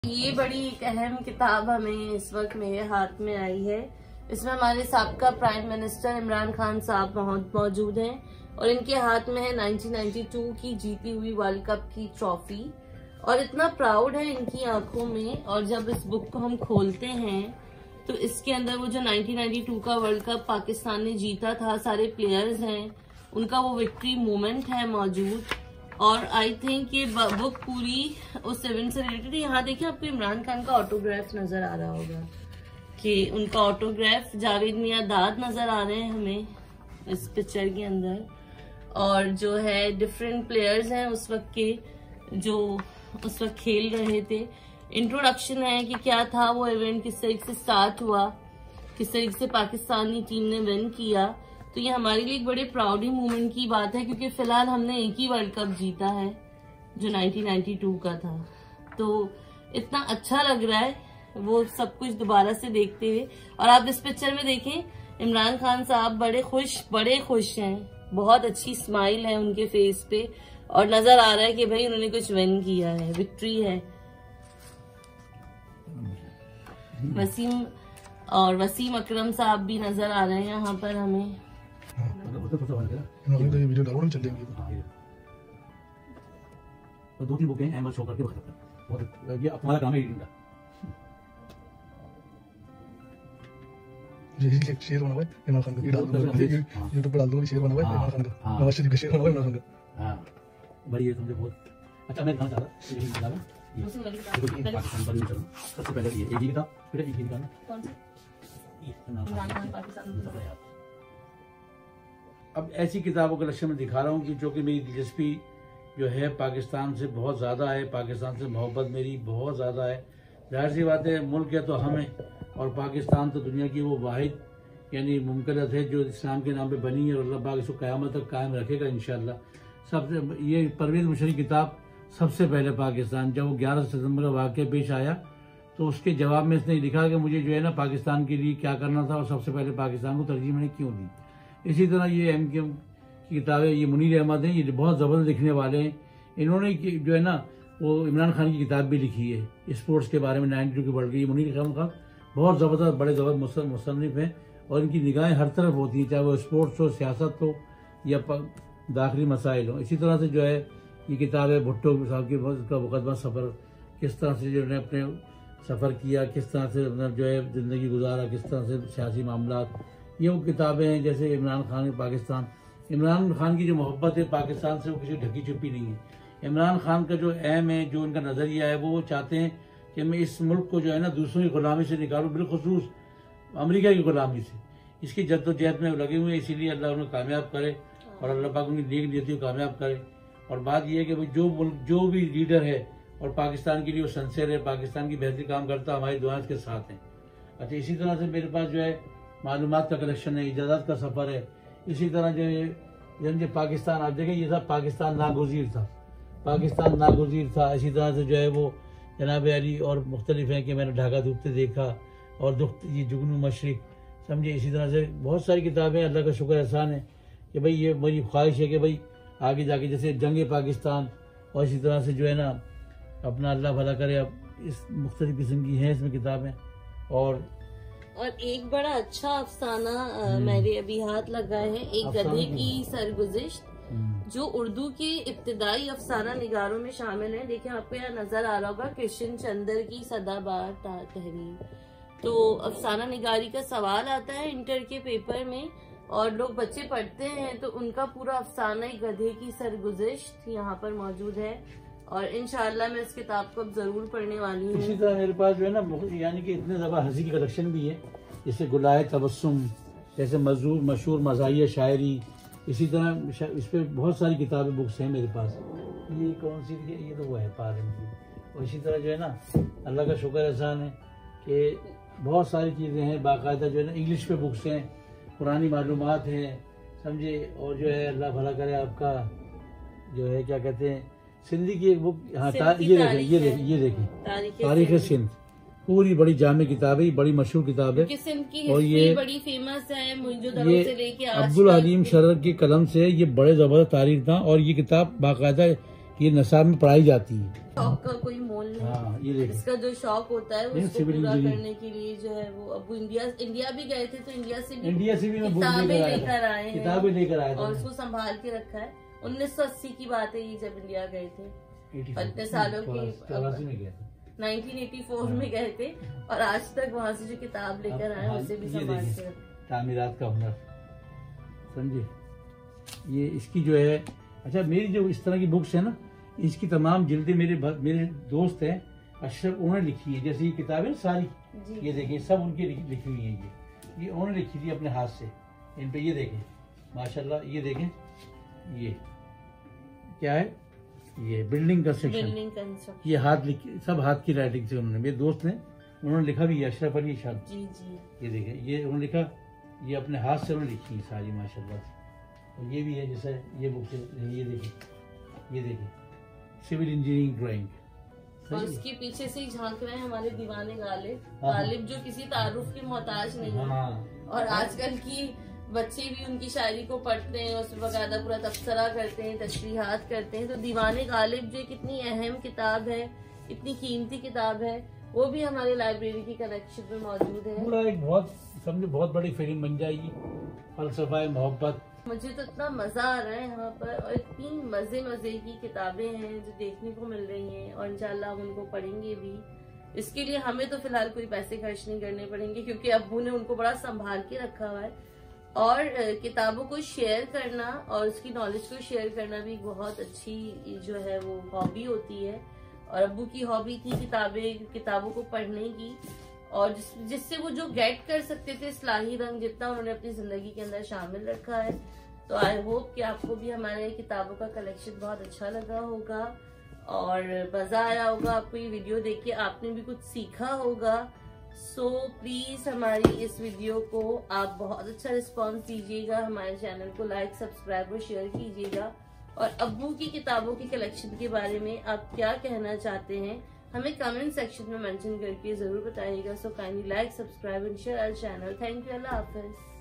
ये बड़ी एक अहम किताब हमें इस वक्त मेरे हाथ में आई है। इसमें हमारे साबका प्राइम मिनिस्टर इमरान खान साहब मौजूद हैं और इनके हाथ में है 1992 की जीती हुई वर्ल्ड कप की ट्रॉफी और इतना प्राउड है इनकी आंखों में। और जब इस बुक को हम खोलते हैं तो इसके अंदर वो जो 1992 का वर्ल्ड कप पाकिस्तान ने जीता था, सारे प्लेयर्स हैं, उनका वो विक्ट्री मोमेंट है मौजूद। और आई थिंक ये बुक पूरी उस इवेंट से रिलेटेड है। यहाँ देखिए आपको इमरान खान का ऑटोग्राफ नजर आ रहा होगा कि उनका ऑटोग्राफ, जावेद मियां दाद नजर आ रहे हैं हमें इस पिक्चर के अंदर। और जो है डिफरेंट प्लेयर्स हैं उस वक्त के जो उस वक्त खेल रहे थे। इंट्रोडक्शन है कि क्या था वो इवेंट, किस तरीके से स्टार्ट हुआ, किस तरीके से पाकिस्तानी टीम ने विन किया। तो ये हमारे लिए एक बड़े प्राउडी मोमेंट की बात है क्योंकि फिलहाल हमने एक ही वर्ल्ड कप जीता है जो 1992 का था। तो इतना अच्छा लग रहा है वो सब कुछ दोबारा से देखते हुए। और आप इस पिक्चर में देखें इमरान खान साहब बड़े खुश हैं, बहुत अच्छी स्माइल है उनके फेस पे और नजर आ रहा है कि भाई उन्होंने कुछ विन किया है, विक्ट्री है। वसीम अकरम साहब भी नजर आ रहे हैं यहाँ पर हमें। तो 2-3 बुकें हैं, मैं शो करके बताता हूं। ये हमारा काम है रीडिंग का। ये शेर बना हुआ है इमरान खान का, यूट्यूब पे डाल दूंगा, शेर बना हुआ है इमरान खान का, नवाज शरीफ का शेर बना हुआ है इमरान खान का। हां बड़ी ये तुमसे बहुत अच्छा मैं कहना चाह रहा ये निकाला ये पाकिस्तान पर चलो। सबसे पहले ये एक ही था, फिर एक ही निकालना कौन सा इमरान खान पाकिस्तान। अब ऐसी किताबों का कलेक्शन में दिखा रहा हूँ कि जो कि मेरी दिलचस्पी जो है पाकिस्तान से बहुत ज़्यादा है, पाकिस्तान से मोहब्बत मेरी बहुत ज़्यादा है। जाहिर सी बात है मुल्क है तो हम हैं और पाकिस्तान तो दुनिया की वो वाहिद यानी मुमकिनत है जो इस्लाम के नाम पे बनी है और अल्लाह पाक इसको क़यामत तक कायम रखेगा इंशाअल्लाह। सबसे ये परवेज़ मुशर्रफ की किताब सबसे पहले पाकिस्तान, जब वो 11 सितंबर का वाक़या पेश आया तो उसके जवाब में इसने लिखा कि मुझे जो है ना पाकिस्तान के लिए क्या करना था और सबसे पहले पाकिस्तान को तरजीह मैंने क्यों दी। इसी तरह ये MKM की किताबें, ये मुनीर अहमद हैं, ये बहुत ज़बरदस्त लिखने वाले हैं। इन्होंने जो है ना वो इमरान खान की किताब भी लिखी है स्पोर्ट्स के बारे में 92 की वर्ल्ड कप। ये मुनीर अहमद खान बहुत ज़बरदस्त बड़े ज़बरदस्त मुसन्निफ़ हैं और इनकी निगाहें हर तरफ होती हैं, चाहे वो स्पोर्ट्स हो, सियासत हो या दाखिली मसाइल हो। इसी तरह से जो है ये किताब है भुट्टो साहब की, उसका मुकदमा सफ़र, किस तरह से जो अपने सफ़र किया, किस तरह से जो है ज़िंदगी गुजारा, किस तरह से सियासी मामला। ये वो किताबें हैं जैसे इमरान खान पाकिस्तान, इमरान खान की जो मोहब्बत है पाकिस्तान से वो किसी ढकी छुपी नहीं है। इमरान खान का जो एम है, जो उनका नज़रिया है, वो चाहते हैं कि मैं इस मुल्क को जो है ना दूसरों की गुलामी से निकालूं, बिलखुसूस अमेरिका की गुलामी से। इसकी जद्दोजहद में लगे हुए हैं, इसीलिए अल्लाह उन्हें कामयाब करे और अल्लाह पाक उनकी नेक नीतियों को कामयाब करे। और बात यह है कि भाई जो भी लीडर है और पाकिस्तान के लिए वो सिंसियर है, पाकिस्तान की बेहतरी काम करता, हमारी दुआएं के साथ हैं। अच्छा, इसी तरह से मेरे पास जो है मालूमात का कलेक्शन है, इजाज़त का सफ़र है। इसी तरह जो है पाकिस्तान, आप देखें ये सब पाकिस्तान नागुज़ीर था, पाकिस्तान नागुज़ीर था। इसी तरह से जो है वो जनाब अली और मुख्तलिफ हैं कि मैंने ढाका डूबते देखा और ये जुगनू मशरिक, समझे। इसी तरह से बहुत सारी किताबें, अल्लाह का शुक्र एहसान है कि भाई ये मेरी ख्वाहिश है कि भाई आगे जाके जैसे जंग पाकिस्तान और इसी तरह से जो है ना अपना अल्लाह भला करे। अब इस मुख्तलिफ किस्म की हैं इसमें किताबें। और एक बड़ा अच्छा अफसाना मेरे अभी हाथ लगा है, एक गधे की सरगुज़िश्त, जो उर्दू के इब्तिदाई अफसाना निगारों में शामिल है। देखिए आपको यहाँ नजर आ रहा होगा कृष्ण चंद्र की सदाबहार तहरीर। तो अफसाना निगारी का सवाल आता है इंटर के पेपर में और लोग बच्चे पढ़ते हैं तो उनका पूरा अफसाना गधे की सरगुज़िश्त यहाँ पर मौजूद है और इंशाअल्लाह मैं इस किताब को अब जरूर पढ़ने वाली हूँ। इसी तरह मेरे पास जो है ना यानी कि इतने ज़बरदस्त हंसी की कलेक्शन भी है, जैसे गुलाए तबस्सुम, जैसे मशहूर मज़ाहिया शायरी। इसी तरह इस पर बहुत सारी किताबें बुक्स हैं मेरे पास। ये कौन सी, ये तो वो है पारम की। और इसी तरह जो है ना अल्लाह का शुक्र एहसान है कि बहुत सारी चीज़ें हैं, बाकायदा जो है ना इंग्लिश पे बुक्स हैं, पुरानी मालूमात हैं, समझे। और जो है अल्लाह भला करे आपका जो है क्या कहते हैं सिंधी की एक बुक, हाँ ये देखें तारीख सिंध, पूरी बड़ी जामे किताब है, बड़ी मशहूर किताब है और ये बड़ी फेमस है। ये से लेके अब्दुल हलीम शरर की कलम से ये बड़े जबरदस्त तारीख था और ये किताब बाकायदा ये निसाब में पढ़ाई जाती है। शौक का कोई मोल नहीं। हाँ, ये देखिए, इसका जो शौक होता है उसको सिविल पूरा इंजीनियरिंग करने के लिए जो है वो अब इंडिया भी गए थे, तो इंडिया से भी मैं बुक किताबें लेकर लेकर आए हैं, किताबें लेकर आए और थे। उसको संभाल के रखा है। 1980 की बात है ये, जब इंडिया गए थे, इतने सालों की 1984 में गए थे, और आज तक वहाँ से जो किताब लेकर आए उसे भी संभाल के रखा। तामीरात का हुनर, समझे, ये इसकी जो है। अच्छा, मेरी जो इस तरह की बुक्स है ना, इसकी तमाम जिल्दें मेरे दोस्त हैं अशरफ, उन्होंने लिखी है। जैसे ये किताबें सारी, ये देखिए सब उनकी लिखी हुई है। ये उन्होंने लिखी थी अपने हाथ से। इन पे ये देखें माशाल्लाह, ये देखें, ये क्या है, ये बिल्डिंग कंस्ट्रक्शन, ये सब हाथ की राइटिंग से उन्होंने, मेरे दोस्त ने, उन्होंने लिखा भी है, अशरफ अली शाह जी। ये देखें, ये उन्होंने लिखा, ये अपने हाथ से उन्होंने लिखी है सारी माशाल्लाह से। और ये भी है, जैसे ये बुक से, ये देखिए सिविल इंजीनियरिंग ड्राइंग। और उसके पीछे से ही झांक रहे हैं हमारे दीवाने गालिब जो किसी तारुफ के मोहताज नहीं है। और आजकल की बच्चे भी उनकी शायरी को पढ़ते हैं, उस बकायदा पूरा तबसरा करते हैं, तशरीहात करते हैं। तो दीवाने गालिब जो कितनी अहम किताब है, इतनी कीमती किताब है, वो भी हमारी लाइब्रेरी की कलेक्शन में मौजूद है। पूरा एक बहुत बड़ी फिल्म बन जाएगी, फलसफा मोहब्बत। मुझे तो इतना मजा आ रहा है यहाँ पर, और इतनी मजे की किताबें हैं जो देखने को मिल रही हैं, और इंशाल्लाह हम उनको पढ़ेंगे भी। इसके लिए हमें तो फिलहाल कोई पैसे खर्च नहीं करने पड़ेंगे, क्योंकि अब्बू ने उनको बड़ा संभाल के रखा हुआ है। और किताबों को शेयर करना और उसकी नॉलेज को शेयर करना भी बहुत अच्छी जो है वो हॉबी होती है। और अब्बू की हॉबी थी किताबों को पढ़ने की, और जिससे वो जो गेट कर सकते थे इस्लाही रंग जितना उन्होंने अपनी जिंदगी के अंदर शामिल रखा है। तो आई होप कि आपको भी हमारे किताबों का कलेक्शन बहुत अच्छा लगा होगा और मजा आया होगा। आपको ये वीडियो देख के आपने भी कुछ सीखा होगा। सो प्लीज हमारी इस वीडियो को आप बहुत अच्छा रिस्पॉन्स दीजिएगा, हमारे चैनल को लाइक, सब्सक्राइब और शेयर कीजिएगा। और अब्बू की किताबों की कलेक्शन के बारे में आप क्या कहना चाहते हैं हमें कमेंट सेक्शन में मेंशन करके जरूर बताइएगा। So kindly like, subscribe and share our channel. Thank you, अल्लाह हाफिज।